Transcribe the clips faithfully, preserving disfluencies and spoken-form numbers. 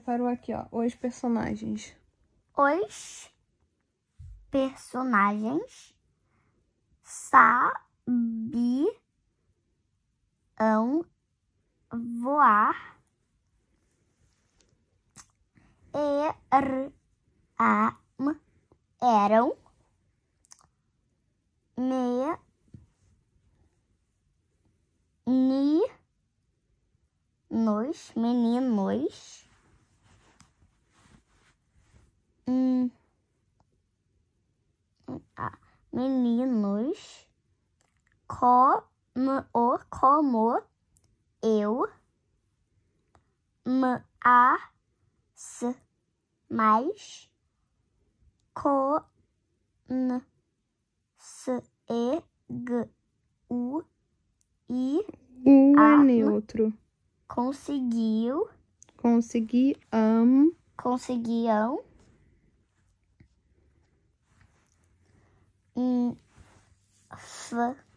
separou aqui, ó, os personagens. Os personagens sabiam voar. Er, a, m, eram me, ni, nos, meninos, hum, ah, meninos, como, o, como, eu, m, a, s, mais, co, n, s, e, g, u, i, U a, é neutro. conseguiu, Consegui, am, conseguiam, hum, f,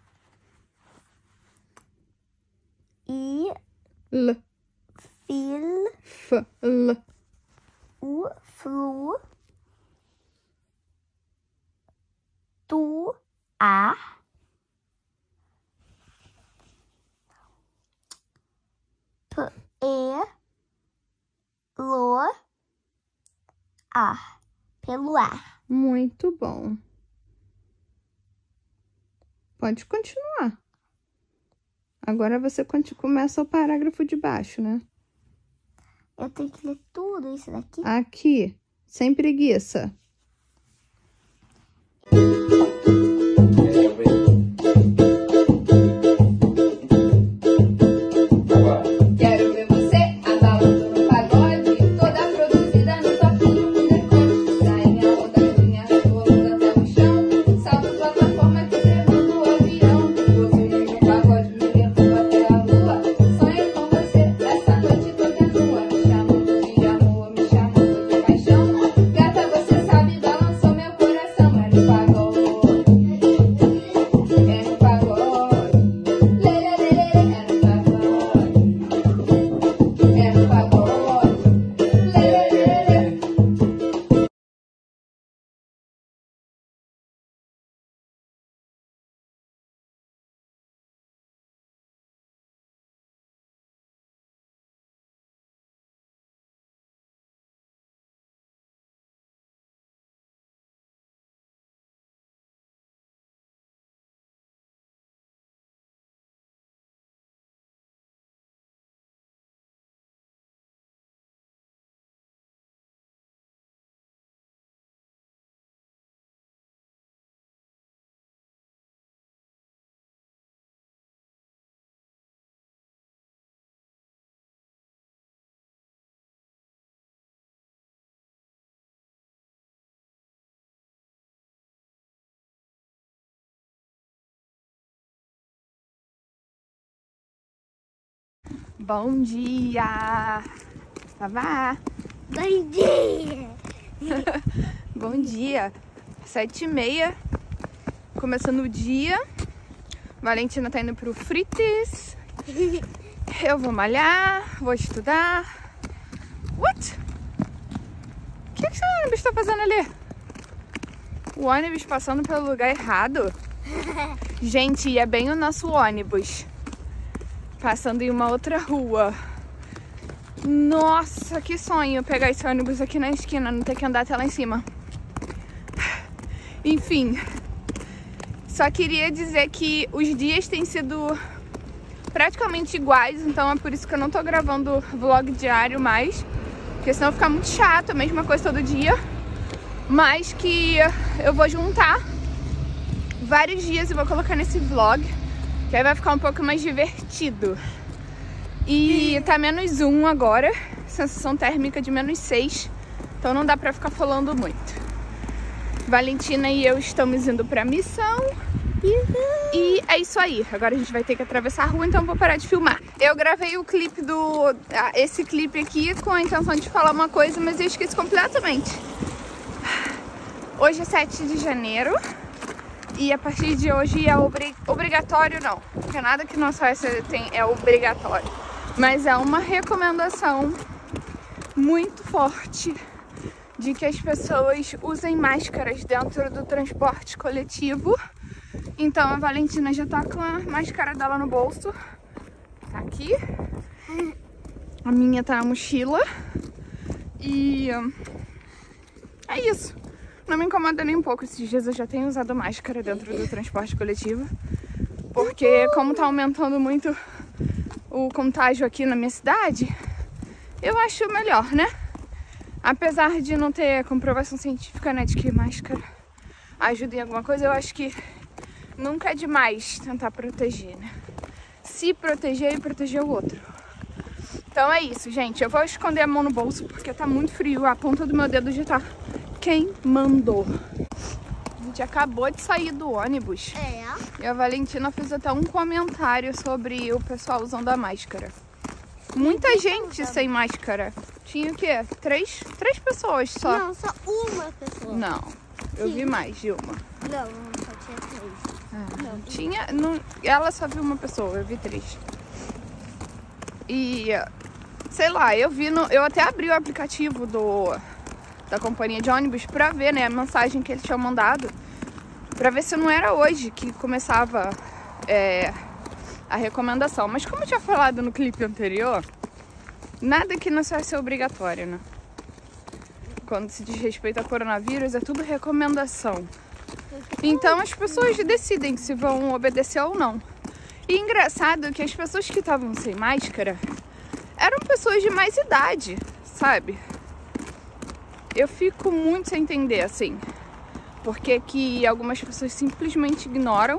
i, l, fil, f, l, u, flu, tu, a, p, e, lo, a, pelo ar. muito bom. Pode continuar. Agora você conti- começa o parágrafo de baixo, né? Eu tenho que ler tudo isso daqui? Aqui, sem preguiça. Quero ver você abalando no pagode, toda produzida no toquinho com decote. Sainha rodadinha, rebolando até o chão, salto plataforma que derruba o avião. Você liga o pagode, me levando até a lua. Sonho com você, essa noite toda nua. Me chamando de amor, me chamando de paixão. Gata, você sabe, balançou meu coração. É no pagode, é no pagode. Lê, lê, lê, lê, é no pagode. É no pagode, lê, lê, lê, lê. Bom dia! Vavá! Bom dia! Bom dia! Sete e meia, começando o dia. Valentina tá indo pro Frites. Eu vou malhar, vou estudar. What? O que, que esse ônibus tá fazendo ali? O ônibus passando pelo lugar errado? Gente, é bem o nosso ônibus. Passando em uma outra rua. Nossa, que sonho pegar esse ônibus aqui na esquina, não ter que andar até lá em cima. Enfim, só queria dizer que os dias têm sido praticamente iguais, então é por isso que eu não tô gravando vlog diário mais, porque senão fica muito chato, a mesma coisa todo dia. Mas que eu vou juntar vários dias e vou colocar nesse vlog, que aí vai ficar um pouco mais divertido. E tá menos um agora, sensação térmica de menos seis, então não dá pra ficar falando muito. Valentina e eu estamos indo pra missão. E é isso aí, agora a gente vai ter que atravessar a rua, então eu vou parar de filmar. Eu gravei o clipe do... esse clipe aqui com a intenção de falar uma coisa, mas eu esqueci completamente. Hoje é sete de janeiro. E a partir de hoje é obri obrigatório, não, porque nada que nossa O S tem é obrigatório, mas é uma recomendação muito forte de que as pessoas usem máscaras dentro do transporte coletivo. Então a Valentina já tá com a máscara dela no bolso. Tá aqui. A minha tá na mochila. E é isso. Não me incomoda nem um pouco. Esses dias eu já tenho usado máscara dentro do transporte coletivo. Porque como tá aumentando muito o contágio aqui na minha cidade, eu acho melhor, né? Apesar de não ter comprovação científica, né, de que máscara ajuda em alguma coisa, eu acho que nunca é demais tentar proteger, né? Se proteger e proteger o outro. Então é isso, gente. Eu vou esconder a mão no bolso porque tá muito frio. A ponta do meu dedo já tá queimando. A gente acabou de sair do ônibus. É. E a Valentina fez até um comentário sobre o pessoal usando a máscara. Muita gente sem máscara. Tinha o quê? Três, três pessoas só. Não, só uma pessoa. Não, eu Sim. vi mais de uma. Não, só tinha três. Ah, Não. tinha, não, ela só viu uma pessoa, eu vi três. E, sei lá, eu vi no, eu até abri o aplicativo do, da companhia de ônibus pra ver, né, a mensagem que eles tinham mandado. Pra ver se não era hoje que começava é, a recomendação. Mas como eu tinha falado no clipe anterior, nada que não vai ser obrigatório, né? Quando se diz respeito a coronavírus, é tudo recomendação. Então as pessoas decidem se vão obedecer ou não. E engraçado que as pessoas que estavam sem máscara eram pessoas de mais idade, sabe? Eu fico muito sem entender, assim, porque que algumas pessoas simplesmente ignoram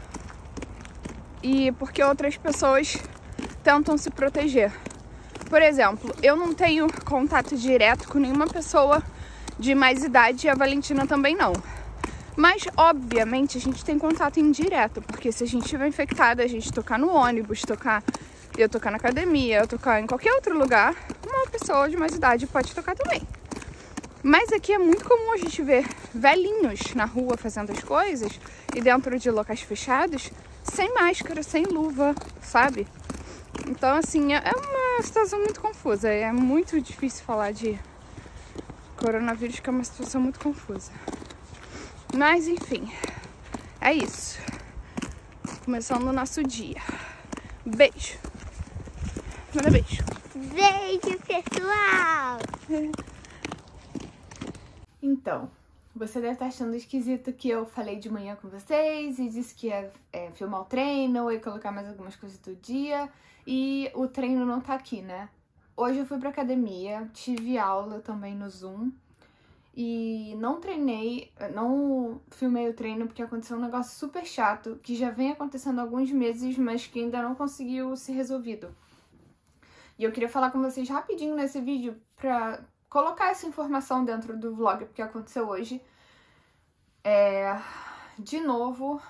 e porque outras pessoas tentam se proteger. Por exemplo, eu não tenho contato direto com nenhuma pessoa de mais idade e a Valentina também não. Mas, obviamente, a gente tem contato indireto, porque se a gente estiver infectada, a gente tocar no ônibus, tocar, eu tocar na academia, eu tocar em qualquer outro lugar, uma pessoa de mais idade pode tocar também. Mas aqui é muito comum a gente ver velhinhos na rua fazendo as coisas e dentro de locais fechados, sem máscara, sem luva, sabe? Então, assim, é uma situação muito confusa. É muito difícil falar de coronavírus, que é uma situação muito confusa. Mas, enfim, é isso. Começando o nosso dia. Beijo. Manda beijo. Beijo, pessoal! Então, você deve estar achando esquisito que eu falei de manhã com vocês e disse que ia é, filmar o treino e colocar mais algumas coisas do dia. E o treino não tá aqui, né? Hoje eu fui pra academia, tive aula também no Zoom. E não treinei, não filmei o treino porque aconteceu um negócio super chato que já vem acontecendo há alguns meses, mas que ainda não conseguiu ser resolvido. E eu queria falar com vocês rapidinho nesse vídeo pra colocar essa informação dentro do vlog, porque aconteceu hoje. É, de novo.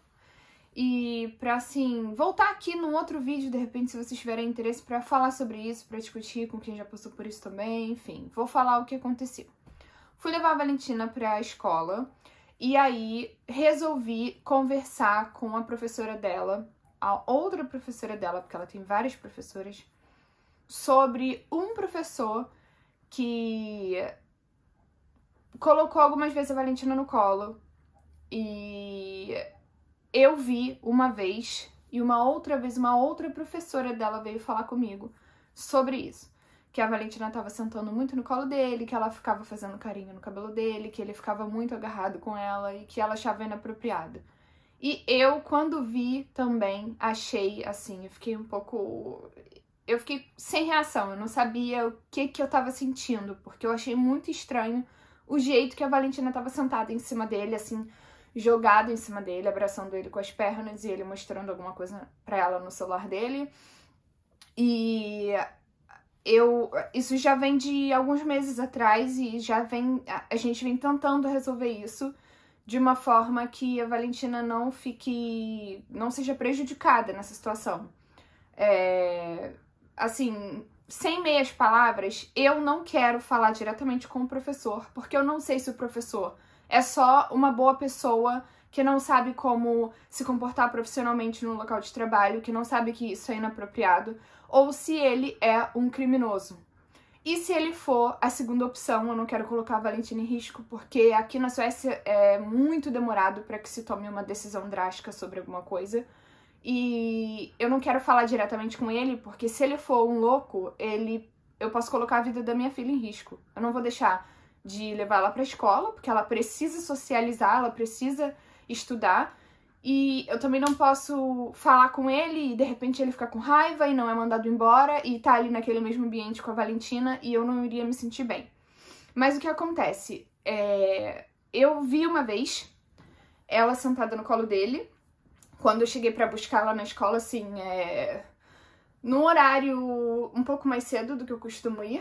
E pra, assim, voltar aqui num outro vídeo, de repente, se vocês tiverem interesse, pra falar sobre isso, pra discutir com quem já passou por isso também, enfim. Vou falar o que aconteceu. Fui levar a Valentina pra escola e aí resolvi conversar com a professora dela, a outra professora dela, porque ela tem várias professoras, sobre um professor que colocou algumas vezes a Valentina no colo e eu vi uma vez e uma outra vez uma outra professora dela veio falar comigo sobre isso. Que a Valentina tava sentando muito no colo dele, que ela ficava fazendo carinho no cabelo dele, que ele ficava muito agarrado com ela e que ela achava inapropriado. E eu, quando vi também, achei, assim, eu fiquei um pouco... Eu fiquei sem reação, eu não sabia o que que eu tava sentindo, porque eu achei muito estranho o jeito que a Valentina tava sentada em cima dele, assim, jogada em cima dele, abraçando ele com as pernas e ele mostrando alguma coisa pra ela no celular dele. E... Eu, isso já vem de alguns meses atrás e já vem, a gente vem tentando resolver isso de uma forma que a Valentina não fique, não seja prejudicada nessa situação. É, assim, sem meias palavras, eu não quero falar diretamente com o professor, porque eu não sei se o professor é só uma boa pessoa que não sabe como se comportar profissionalmente no local de trabalho, que não sabe que isso é inapropriado, ou se ele é um criminoso. E se ele for a segunda opção, eu não quero colocar a Valentina em risco, porque aqui na Suécia é muito demorado para que se tome uma decisão drástica sobre alguma coisa. E eu não quero falar diretamente com ele, porque se ele for um louco, ele, eu posso colocar a vida da minha filha em risco. Eu não vou deixar de levar ela pra escola, porque ela precisa socializar, ela precisa estudar. E eu também não posso falar com ele e de repente ele ficar com raiva e não é mandado embora e tá ali naquele mesmo ambiente com a Valentina e eu não iria me sentir bem. Mas o que acontece? É... Eu vi uma vez ela sentada no colo dele, quando eu cheguei pra buscar ela na escola, assim, é... num horário um pouco mais cedo do que eu costumo ir.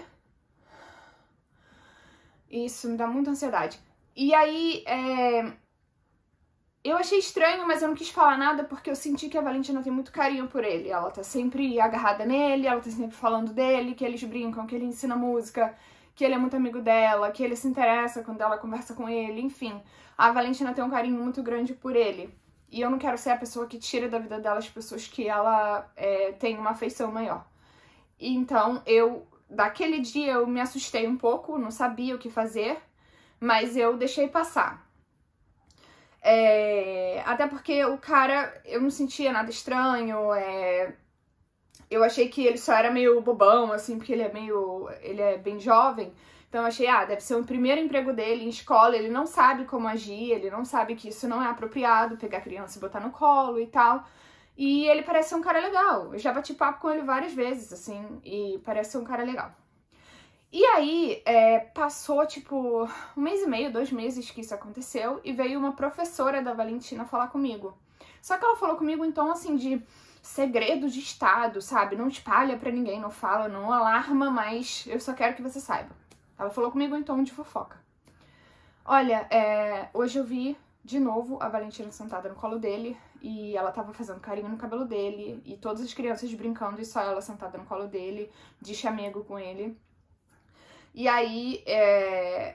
Isso me dá muita ansiedade. E aí, é... eu achei estranho, mas eu não quis falar nada porque eu senti que a Valentina tem muito carinho por ele. Ela tá sempre agarrada nele, ela tá sempre falando dele, que eles brincam, que ele ensina música, que ele é muito amigo dela, que ele se interessa quando ela conversa com ele, enfim. A Valentina tem um carinho muito grande por ele. E eu não quero ser a pessoa que tira da vida dela as pessoas que ela é, tem uma afeição maior. Então, eu, daquele dia, eu me assustei um pouco, não sabia o que fazer, mas eu deixei passar. É, até porque o cara, eu não sentia nada estranho, é, eu achei que ele só era meio bobão, assim, porque ele é meio, ele é bem jovem, então eu achei, ah, deve ser o primeiro emprego dele em escola, ele não sabe como agir, ele não sabe que isso não é apropriado, pegar a criança e botar no colo e tal, e ele parece ser um cara legal, eu já bati papo com ele várias vezes, assim, e parece ser um cara legal. E aí, é, passou, tipo, um mês e meio, dois meses que isso aconteceu, e veio uma professora da Valentina falar comigo. Só que ela falou comigo em tom, assim, de segredo de estado, sabe? Não espalha pra ninguém, não fala, não alarma, mas eu só quero que você saiba. Ela falou comigo em tom de fofoca. Olha, é, hoje eu vi, de novo, a Valentina sentada no colo dele, e ela tava fazendo carinho no cabelo dele, e todas as crianças brincando, e só ela sentada no colo dele, de chamego com ele. E aí, é,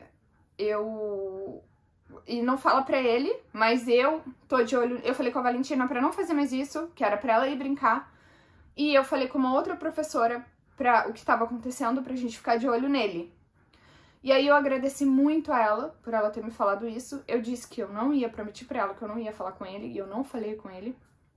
eu... E não fala pra ele, mas eu tô de olho... Eu falei com a Valentina pra não fazer mais isso, que era pra ela ir brincar. E eu falei com uma outra professora pra o que tava acontecendo, pra gente ficar de olho nele. E aí eu agradeci muito a ela, por ela ter me falado isso. Eu disse que eu não ia, prometi pra ela que eu não ia falar com ele, e eu não falei com ele.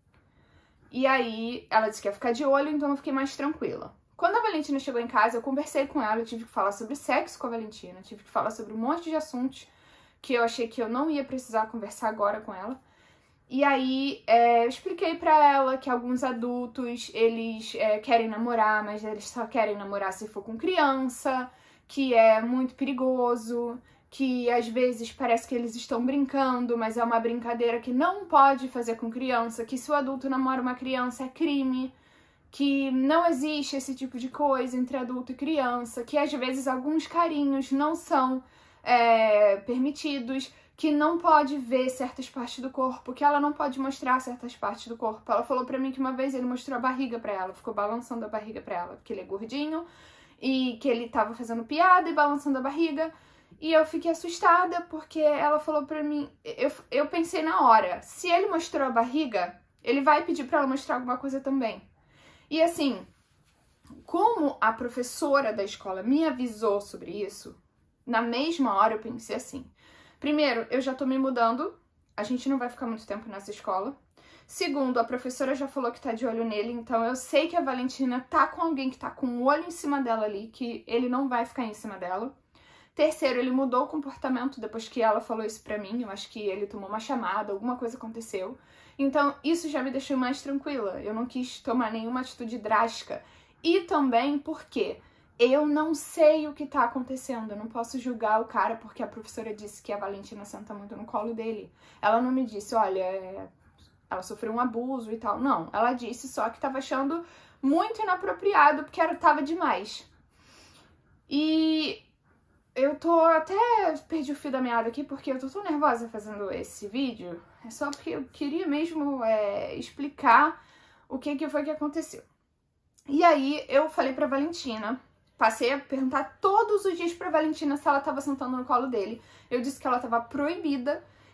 E aí, ela disse que ia ficar de olho, então eu fiquei mais tranquila. Quando a Valentina chegou em casa, eu conversei com ela, eu tive que falar sobre sexo com a Valentina, tive que falar sobre um monte de assuntos que eu achei que eu não ia precisar conversar agora com ela. E aí, é, eu expliquei pra ela que alguns adultos, eles é, querem namorar, mas eles só querem namorar se for com criança, que é muito perigoso, que às vezes parece que eles estão brincando, mas é uma brincadeira que não pode fazer com criança, que se o adulto namora uma criança é crime, que não existe esse tipo de coisa entre adulto e criança, que às vezes alguns carinhos não são é, permitidos, que não pode ver certas partes do corpo, que ela não pode mostrar certas partes do corpo. Ela falou pra mim que uma vez ele mostrou a barriga pra ela, ficou balançando a barriga pra ela, porque ele é gordinho, e que ele tava fazendo piada e balançando a barriga, e eu fiquei assustada, porque ela falou pra mim, eu, eu pensei na hora, se ele mostrou a barriga, ele vai pedir pra ela mostrar alguma coisa também. E assim, como a professora da escola me avisou sobre isso, na mesma hora eu pensei assim, primeiro, eu já tô me mudando, a gente não vai ficar muito tempo nessa escola. Segundo, a professora já falou que tá de olho nele, então eu sei que a Valentina tá com alguém que tá com o olho em cima dela ali, que ele não vai ficar em cima dela. Terceiro, ele mudou o comportamento depois que ela falou isso pra mim, eu acho que ele tomou uma chamada, alguma coisa aconteceu. Então, isso já me deixou mais tranquila, eu não quis tomar nenhuma atitude drástica. E também porque eu não sei o que tá acontecendo, eu não posso julgar o cara porque a professora disse que a Valentina senta muito no colo dele. Ela não me disse, olha, ela sofreu um abuso e tal. Não, ela disse só que tava achando muito inapropriado porque era, tava demais. E eu tô até perdi o fio da meada aqui porque eu tô tão nervosa fazendo esse vídeo. É só porque eu queria mesmo é, explicar o que, que foi que aconteceu. E aí eu falei pra Valentina, passei a perguntar todos os dias pra Valentina se ela tava sentando no colo dele. Eu disse que ela tava proibida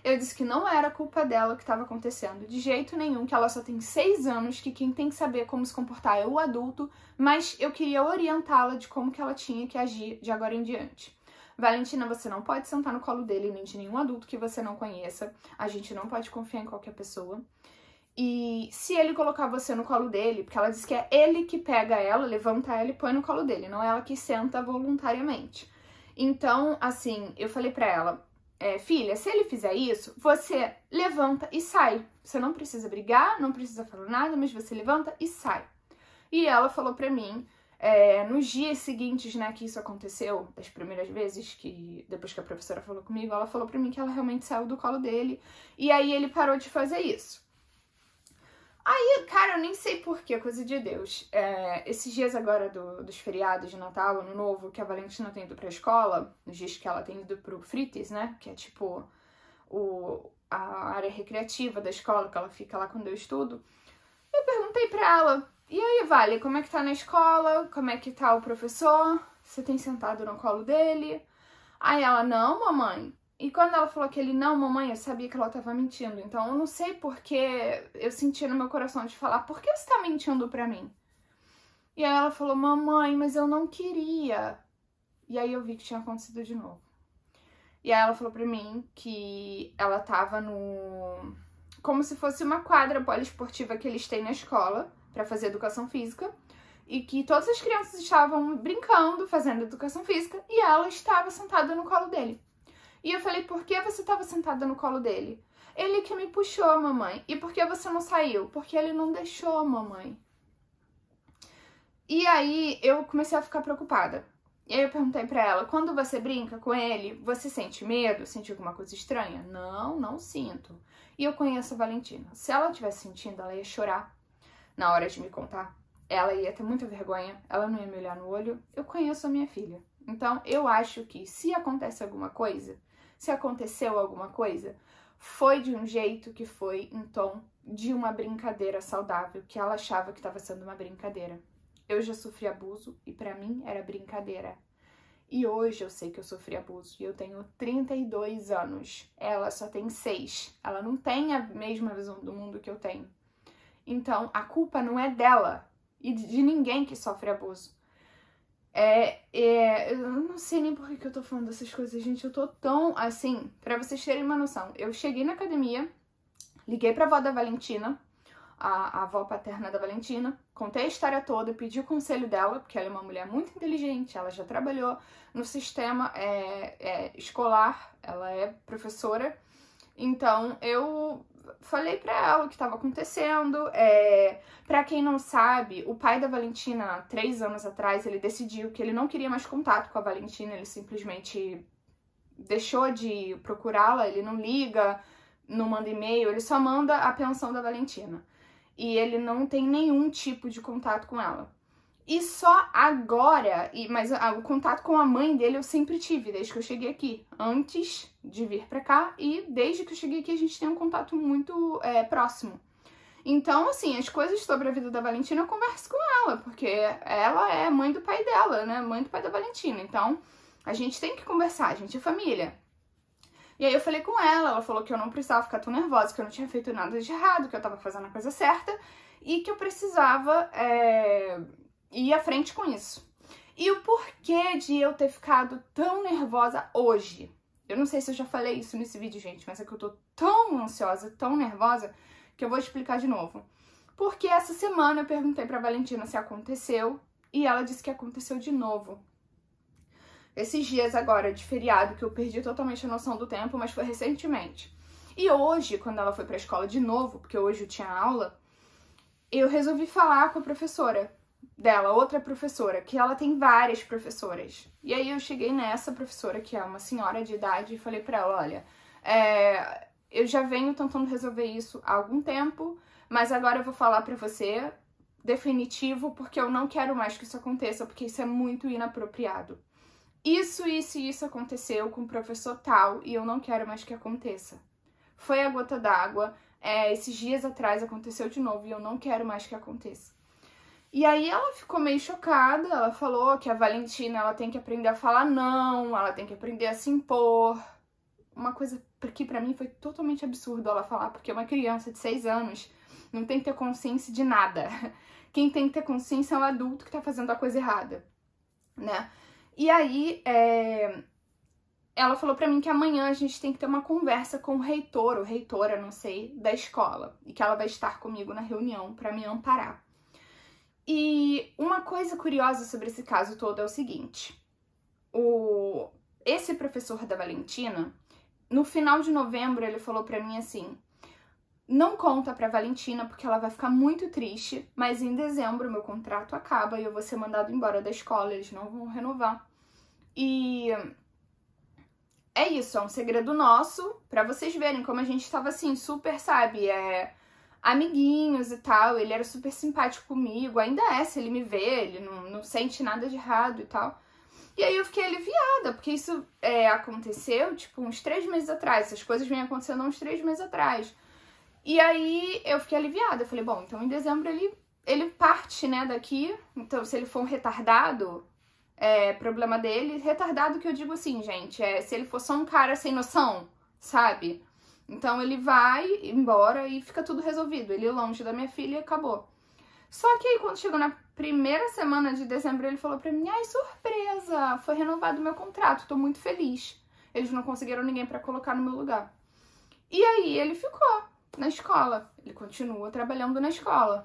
Eu disse que não era culpa dela o que estava acontecendo, de jeito nenhum, que ela só tem seis anos, que quem tem que saber como se comportar é o adulto, mas eu queria orientá-la de como que ela tinha que agir de agora em diante. Valentina, você não pode sentar no colo dele, nem de nenhum adulto que você não conheça. A gente não pode confiar em qualquer pessoa. E se ele colocar você no colo dele, porque ela diz que é ele que pega ela, levanta ela e põe no colo dele, não é ela que senta voluntariamente. Então, assim, eu falei pra ela, é, filha, se ele fizer isso, você levanta e sai. Você não precisa brigar, não precisa falar nada, mas você levanta e sai. E ela falou pra mim, é, nos dias seguintes, né, que isso aconteceu, das primeiras vezes, que depois que a professora falou comigo, ela falou pra mim que ela realmente saiu do colo dele, e aí ele parou de fazer isso. Aí, cara, eu nem sei porquê, coisa de Deus. É, esses dias agora do, dos feriados de Natal, Ano Novo, que a Valentina tem ido pra escola, nos dias que ela tem ido pro Frites, né, que é tipo o, a área recreativa da escola, que ela fica lá quando eu estudo, eu perguntei pra ela, e aí, Vale, como é que tá na escola? Como é que tá o professor? Você tem sentado no colo dele? Aí ela, não, mamãe. E quando ela falou aquele não, mamãe, eu sabia que ela tava mentindo. Então eu não sei porque eu senti no meu coração de falar, por que você tá mentindo pra mim? E aí ela falou, mamãe, mas eu não queria. E aí eu vi que tinha acontecido de novo. E aí ela falou pra mim que ela tava no... como se fosse uma quadra poliesportiva que eles têm na escola pra fazer educação física. E que todas as crianças estavam brincando, fazendo educação física. E ela estava sentada no colo dele. E eu falei, por que você estava sentada no colo dele? Ele que me puxou, mamãe. E por que você não saiu? Porque ele não deixou, mamãe. E aí eu comecei a ficar preocupada. E aí eu perguntei pra ela, quando você brinca com ele, você sente medo? Sente alguma coisa estranha? Não, não sinto. E eu conheço a Valentina. Se ela estivesse sentindo, ela ia chorar na hora de me contar. Ela ia ter muita vergonha, ela não ia me olhar no olho. Eu conheço a minha filha. Então eu acho que se acontece alguma coisa, se aconteceu alguma coisa, foi de um jeito que foi em tom de uma brincadeira saudável, que ela achava que estava sendo uma brincadeira. Eu já sofri abuso e pra mim era brincadeira. E hoje eu sei que eu sofri abuso e eu tenho trinta e dois anos. Ela só tem seis. Ela não tem a mesma visão do mundo que eu tenho. Então a culpa não é dela e de ninguém que sofre abuso. É, é, eu não sei nem por que, que eu tô falando dessas coisas, gente. Eu tô tão assim, pra vocês terem uma noção. Eu cheguei na academia, liguei pra avó da Valentina, a, a avó paterna da Valentina, contei a história toda, pedi o conselho dela, porque ela é uma mulher muito inteligente, ela já trabalhou no sistema é, é, escolar, ela é professora. Então eu falei pra ela o que estava acontecendo. É, pra quem não sabe, o pai da Valentina, três anos atrás, ele decidiu que ele não queria mais contato com a Valentina, ele simplesmente deixou de procurá-la, ele não liga, não manda e-mail, ele só manda a pensão da Valentina. E ele não tem nenhum tipo de contato com ela. E só agora, e, mas ah, o contato com a mãe dele eu sempre tive, desde que eu cheguei aqui. Antes de vir pra cá e desde que eu cheguei aqui a gente tem um contato muito é, próximo. Então, assim, as coisas sobre a vida da Valentina eu converso com ela, porque ela é mãe do pai dela, né? Mãe do pai da Valentina. Então, a gente tem que conversar, a gente é família. E aí eu falei com ela, ela falou que eu não precisava ficar tão nervosa, que eu não tinha feito nada de errado, que eu tava fazendo a coisa certa e que eu precisava... É... ir à frente com isso. E o porquê de eu ter ficado tão nervosa hoje? Eu não sei se eu já falei isso nesse vídeo, gente, mas é que eu tô tão ansiosa, tão nervosa, que eu vou explicar de novo. Porque essa semana eu perguntei pra Valentina se aconteceu, e ela disse que aconteceu de novo. Esses dias agora de feriado, que eu perdi totalmente a noção do tempo, mas foi recentemente. E hoje, quando ela foi pra escola de novo, porque hoje eu tinha aula, eu resolvi falar com a professora dela, outra professora, que ela tem várias professoras. E aí eu cheguei nessa professora, que é uma senhora de idade, e falei pra ela, olha, é, eu já venho tentando resolver isso há algum tempo, mas agora eu vou falar pra você, definitivo, porque eu não quero mais que isso aconteça, porque isso é muito inapropriado. Isso, isso e isso aconteceu com o professor tal, e eu não quero mais que aconteça. Foi a gota d'água, é, esses dias atrás aconteceu de novo, e eu não quero mais que aconteça. E aí ela ficou meio chocada, ela falou que a Valentina ela tem que aprender a falar não, ela tem que aprender a se impor. Uma coisa porque pra mim foi totalmente absurdo ela falar, porque uma criança de seis anos não tem que ter consciência de nada. Quem tem que ter consciência é o adulto que tá fazendo a coisa errada, né? E aí, é... ela falou pra mim que amanhã a gente tem que ter uma conversa com o reitor, ou reitora, não sei, da escola, e que ela vai estar comigo na reunião pra me amparar. E uma coisa curiosa sobre esse caso todo é o seguinte, o... esse professor da Valentina, no final de novembro, ele falou pra mim assim, não conta pra Valentina porque ela vai ficar muito triste, mas em dezembro meu contrato acaba e eu vou ser mandado embora da escola, eles não vão renovar. E é isso, é um segredo nosso, pra vocês verem como a gente tava assim, super, sabe, é, amiguinhos e tal, ele era super simpático comigo, ainda é, se ele me vê, ele não, não sente nada de errado e tal. E aí eu fiquei aliviada, porque isso é, aconteceu, tipo, uns três meses atrás. Essas coisas vêm acontecendo uns três meses atrás. E aí eu fiquei aliviada. Eu falei, bom, então em dezembro ele, ele parte, né, daqui. Então se ele for um retardado, é problema dele. Retardado que eu digo assim, gente, é se ele for só um cara sem noção, sabe? Então ele vai embora e fica tudo resolvido. Ele longe da minha filha e acabou. Só que aí quando chegou na primeira semana de dezembro, ele falou pra mim, ai, surpresa, foi renovado o meu contrato, tô muito feliz. Eles não conseguiram ninguém pra colocar no meu lugar. E aí ele ficou na escola, ele continua trabalhando na escola.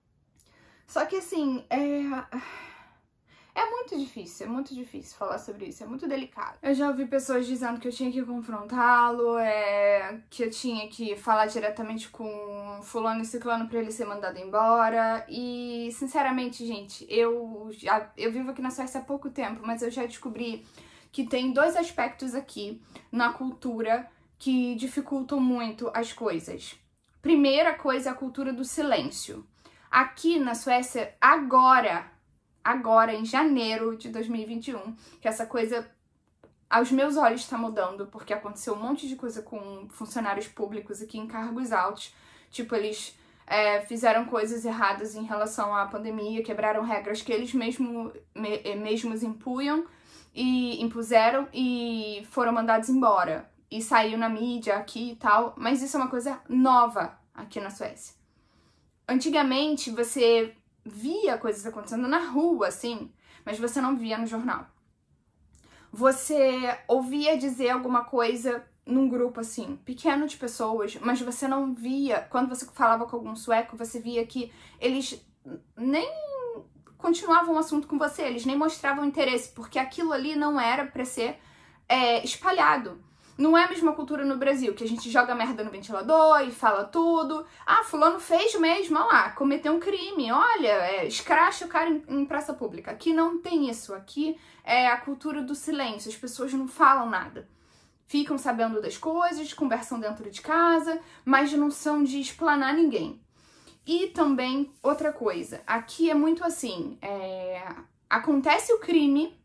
Só que assim, é... é muito difícil, é muito difícil falar sobre isso, é muito delicado. Eu já ouvi pessoas dizendo que eu tinha que confrontá-lo, é... que eu tinha que falar diretamente com fulano e ciclano pra ele ser mandado embora. E, sinceramente, gente, eu, já... eu vivo aqui na Suécia há pouco tempo, mas eu já descobri que tem dois aspectos aqui na cultura que dificultam muito as coisas. Primeira coisa é a cultura do silêncio. Aqui na Suécia, agora... agora, em janeiro de dois mil e vinte e um, que essa coisa, aos meus olhos, está mudando, porque aconteceu um monte de coisa com funcionários públicos aqui em cargos altos. Tipo, eles é, fizeram coisas erradas em relação à pandemia, quebraram regras que eles mesmo, me, mesmos impunham e impuseram e foram mandados embora. E saiu na mídia aqui e tal, mas isso é uma coisa nova aqui na Suécia. Antigamente, você via coisas acontecendo na rua, assim, mas você não via no jornal. Você ouvia dizer alguma coisa num grupo, assim, pequeno de pessoas, mas você não via, quando você falava com algum sueco, você via que eles nem continuavam o assunto com você, eles nem mostravam interesse, porque aquilo ali não era pra ser é, espalhado. Não é a mesma cultura no Brasil, que a gente joga merda no ventilador e fala tudo. Ah, fulano fez mesmo, olha lá, cometeu um crime, olha, é, escracha o cara em, em praça pública. Aqui não tem isso, aqui é a cultura do silêncio, as pessoas não falam nada. Ficam sabendo das coisas, conversam dentro de casa, mas não são de explanar ninguém. E também, outra coisa, aqui é muito assim, é, acontece o crime...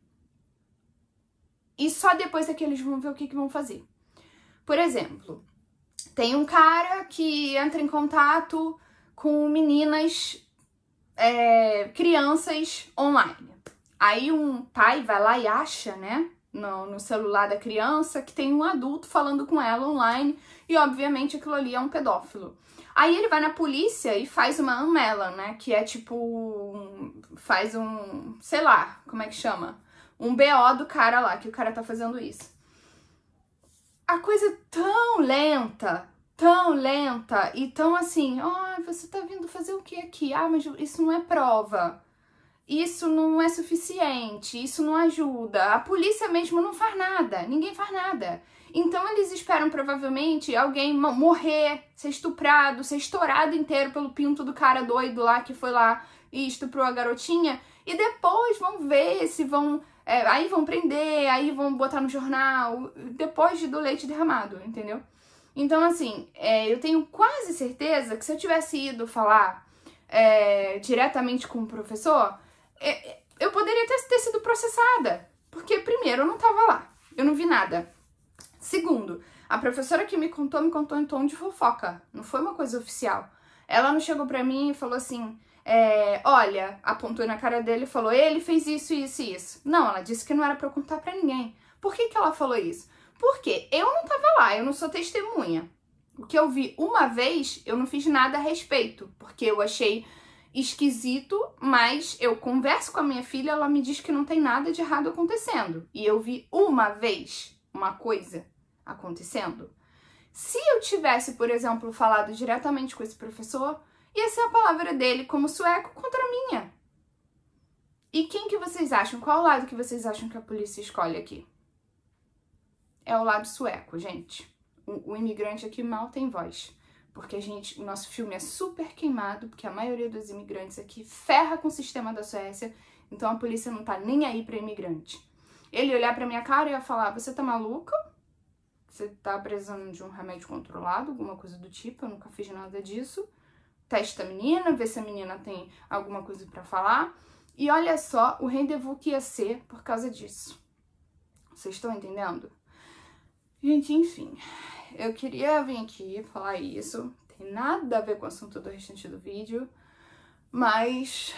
e só depois é que eles vão ver o que, que vão fazer. Por exemplo, tem um cara que entra em contato com meninas, é, crianças online. Aí um pai vai lá e acha, né, no, no celular da criança que tem um adulto falando com ela online e, obviamente, aquilo ali é um pedófilo. Aí ele vai na polícia e faz uma amela, né, que é tipo, um, faz um, sei lá, como é que chama? Um B O do cara lá, que o cara tá fazendo isso. A coisa é tão lenta, tão lenta e tão assim, ah, oh, você tá vindo fazer o que aqui? Ah, mas isso não é prova. Isso não é suficiente, isso não ajuda. A polícia mesmo não faz nada, ninguém faz nada. Então eles esperam provavelmente alguém morrer, ser estuprado, ser estourado inteiro pelo pinto do cara doido lá que foi lá e estuprou a garotinha. E depois vão ver se vão... É, aí vão prender, aí vão botar no jornal, depois do leite derramado, entendeu? Então, assim, é, eu tenho quase certeza que se eu tivesse ido falar é, diretamente com o professor, é, eu poderia ter, ter sido processada. Porque, primeiro, eu não tava lá, eu não vi nada. Segundo, a professora que me contou, me contou em tom de fofoca, não foi uma coisa oficial. Ela não chegou pra mim e falou assim... É, olha, apontou na cara dele e falou, ele fez isso, isso e isso. Não, ela disse que não era pra eu contar pra ninguém. Por que que ela falou isso? Por quê? Eu não tava lá, eu não sou testemunha. O que eu vi uma vez, eu não fiz nada a respeito, porque eu achei esquisito, mas eu converso com a minha filha, ela me diz que não tem nada de errado acontecendo. E eu vi uma vez uma coisa acontecendo. Se eu tivesse, por exemplo, falado diretamente com esse professor, ia ser a palavra dele como sueco contra a minha. E quem que vocês acham? Qual o lado que vocês acham que a polícia escolhe aqui? É o lado sueco, gente. O, o imigrante aqui mal tem voz. Porque a gente, o nosso filme é super queimado, porque a maioria dos imigrantes aqui ferra com o sistema da Suécia, então a polícia não tá nem aí pra imigrante. Ele ia olhar pra minha cara e ia falar, você tá maluca? Você tá precisando de um remédio controlado, alguma coisa do tipo, eu nunca fiz nada disso. Testa a menina, vê se a menina tem alguma coisa pra falar. E olha só o rendezvous que ia ser por causa disso. Vocês estão entendendo? Gente, enfim, eu queria vir aqui falar isso. Tem nada a ver com o assunto do restante do vídeo, mas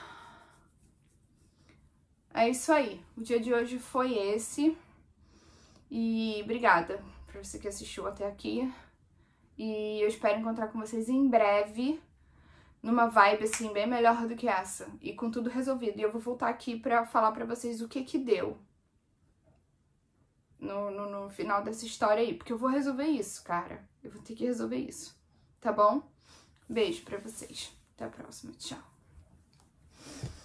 é isso aí. O dia de hoje foi esse. E obrigada por você que assistiu até aqui. E eu espero encontrar com vocês em breve, numa vibe assim bem melhor do que essa, e com tudo resolvido. E eu vou voltar aqui pra falar pra vocês o que que deu no, no, no final dessa história aí, porque eu vou resolver isso, cara. Eu vou ter que resolver isso, tá bom? Beijo pra vocês. Até a próxima. Tchau.